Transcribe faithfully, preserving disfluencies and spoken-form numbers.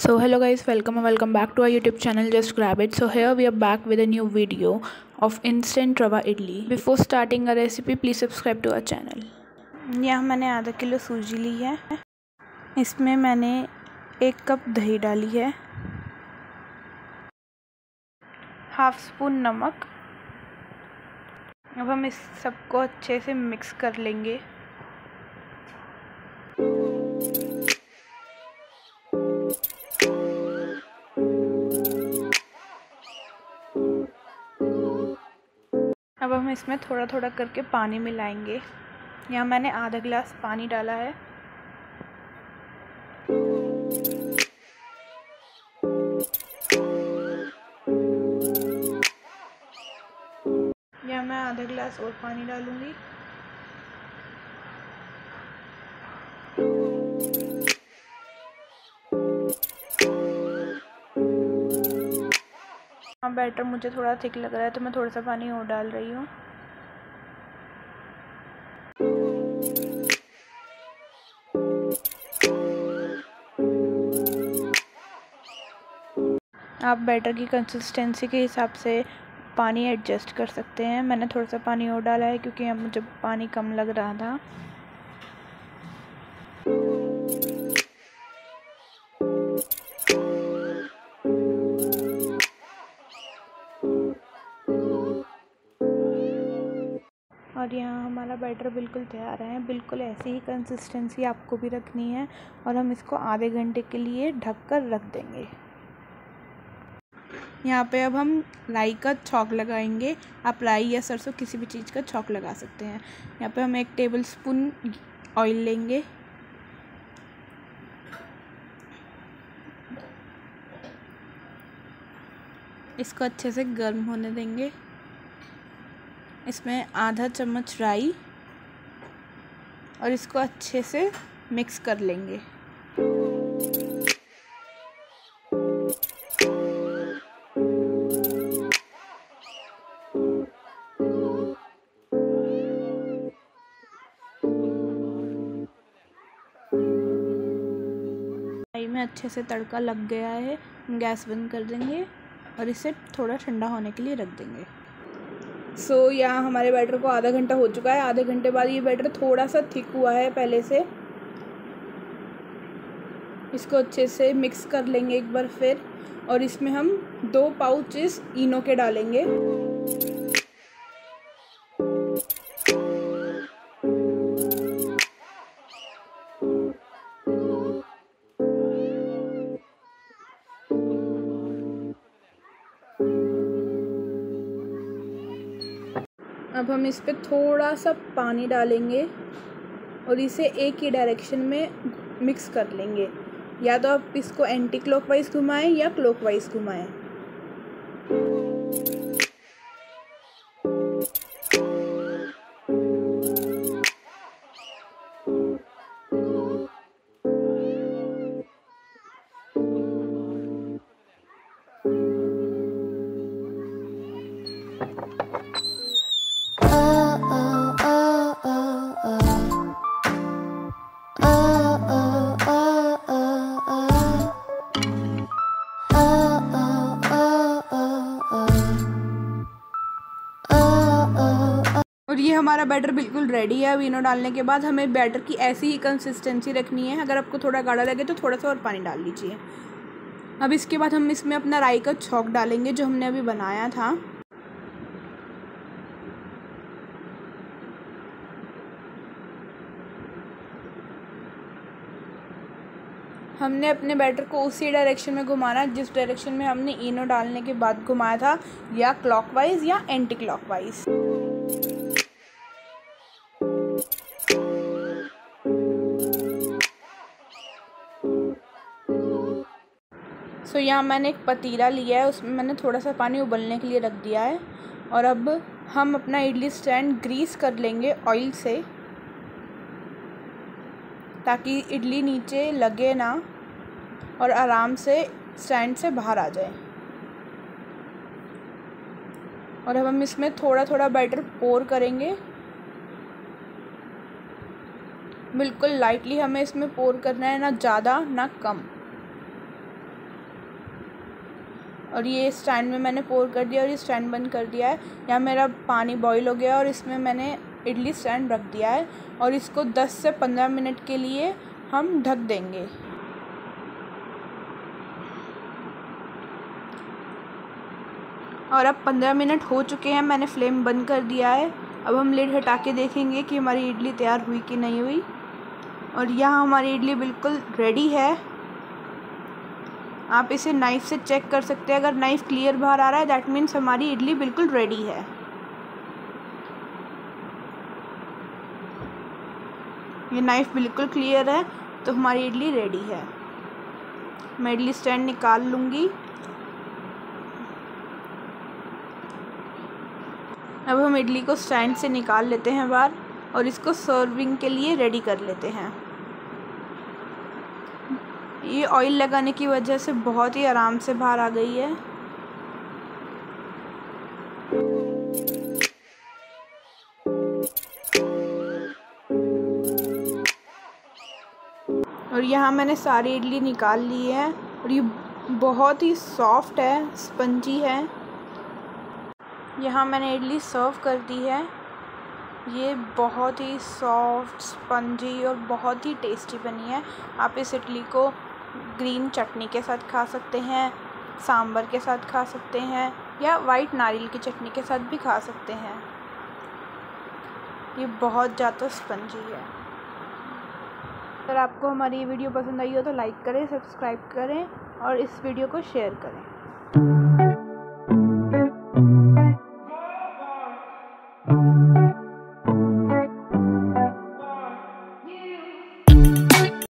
So hello guys, welcome and welcome back to our YouTube channel Just Grab It. So here we are back with a new video of instant rava idli. Before starting our recipe, please subscribe to our channel. यहाँ मैंने आधा kilo सूजी ली है। इसमें मैंने एक cup दही डाली है, हाफ स्पून नमक। अब हम इस सबको अच्छे से मिक्स कर लेंगे। अब हम इसमें थोड़ा थोड़ा करके पानी मिलाएंगे। यहाँ मैंने आधा गिलास पानी डाला है। यहाँ मैं आधा गिलास और पानी डालूंगी। हाँ, बैटर मुझे थोड़ा थिक लग रहा है तो मैं थोड़ा सा पानी और डाल रही हूँ। आप बैटर की कंसिस्टेंसी के हिसाब से पानी एडजस्ट कर सकते हैं। मैंने थोड़ा सा पानी और डाला है क्योंकि अब मुझे पानी कम लग रहा था। और यहाँ हमारा बैटर बिल्कुल तैयार है। बिल्कुल ऐसी ही कंसिस्टेंसी आपको भी रखनी है और हम इसको आधे घंटे के लिए ढककर रख देंगे। यहाँ पे अब हम राई का छौंक लगाएंगे। आप राई या सरसों किसी भी चीज़ का छौंक लगा सकते हैं। यहाँ पे हम एक टेबल स्पून ऑयल लेंगे। इसको अच्छे से गर्म होने देंगे। इसमें आधा चम्मच राई और इसको अच्छे से मिक्स कर लेंगे। राई में अच्छे से तड़का लग गया है। गैस बंद कर देंगे और इसे थोड़ा ठंडा होने के लिए रख देंगे। सो so, यहाँ हमारे बैटर को आधा घंटा हो चुका है। आधे घंटे बाद ये बैटर थोड़ा सा थिक हुआ है पहले से। इसको अच्छे से मिक्स कर लेंगे एक बार फिर और इसमें हम दो पाउचेस इनो के डालेंगे। अब हम इस पे थोड़ा सा पानी डालेंगे और इसे एक ही डायरेक्शन में मिक्स कर लेंगे। या तो आप इसको एंटी क्लॉकवाइज घुमाएं या क्लॉकवाइज घुमाएं। और ये हमारा बैटर बिल्कुल रेडी है। अब इनो डालने के बाद हमें बैटर की ऐसी ही कंसिस्टेंसी रखनी है। अगर आपको थोड़ा गाढ़ा लगे तो थोड़ा सा और पानी डाल लीजिए। अब इसके बाद हम इसमें अपना राई का छौंक डालेंगे जो हमने अभी बनाया था। हमने अपने बैटर को उसी डायरेक्शन में घुमाना जिस डायरेक्शन में हमने इनो डालने के बाद घुमाया था, या क्लॉकवाइज या एंटी क्लॉकवाइज। सो so, यहाँ मैंने एक पतीला लिया है, उसमें मैंने थोड़ा सा पानी उबलने के लिए रख दिया है। और अब हम अपना इडली स्टैंड ग्रीस कर लेंगे ऑयल से, ताकि इडली नीचे लगे ना और आराम से स्टैंड से बाहर आ जाए। और अब हम इसमें थोड़ा थोड़ा बैटर पोर करेंगे। बिल्कुल लाइटली हमें इसमें पोर करना है, ना ज़्यादा ना कम। और ये स्टैंड में मैंने पोर कर दिया और ये स्टैंड बंद कर दिया है। यहाँ मेरा पानी बॉईल हो गया और इसमें मैंने इडली स्टैंड रख दिया है और इसको दस से पंद्रह मिनट के लिए हम ढक देंगे। और अब पंद्रह मिनट हो चुके हैं, मैंने फ्लेम बंद कर दिया है। अब हम लिड हटा के देखेंगे कि हमारी इडली तैयार हुई कि नहीं हुई। और यहाँ हमारी इडली बिल्कुल रेडी है। आप इसे नाइफ़ से चेक कर सकते हैं। अगर नाइफ़ क्लियर बाहर आ रहा है दैट मीन्स हमारी इडली बिल्कुल रेडी है। ये नाइफ़ बिल्कुल क्लियर है तो हमारी इडली रेडी है। मैं इडली स्टैंड निकाल लूँगी। अब हम इडली को स्टैंड से निकाल लेते हैं बाहर और इसको सर्विंग के लिए रेडी कर लेते हैं। ये ऑयल लगाने की वजह से बहुत ही आराम से बाहर आ गई है। और यहाँ मैंने सारी इडली निकाल ली है और ये बहुत ही सॉफ्ट है, स्पंजी है। यहाँ मैंने इडली सर्व कर दी है। ये बहुत ही सॉफ्ट, स्पंजी और बहुत ही टेस्टी बनी है। आप इस इडली को ग्रीन चटनी के साथ खा सकते हैं, सांभर के साथ खा सकते हैं या वाइट नारियल की चटनी के साथ भी खा सकते हैं। ये बहुत ज़्यादा स्पंजी है। अगर आपको हमारी ये वीडियो पसंद आई हो तो लाइक करें, सब्सक्राइब करें और इस वीडियो को शेयर करें।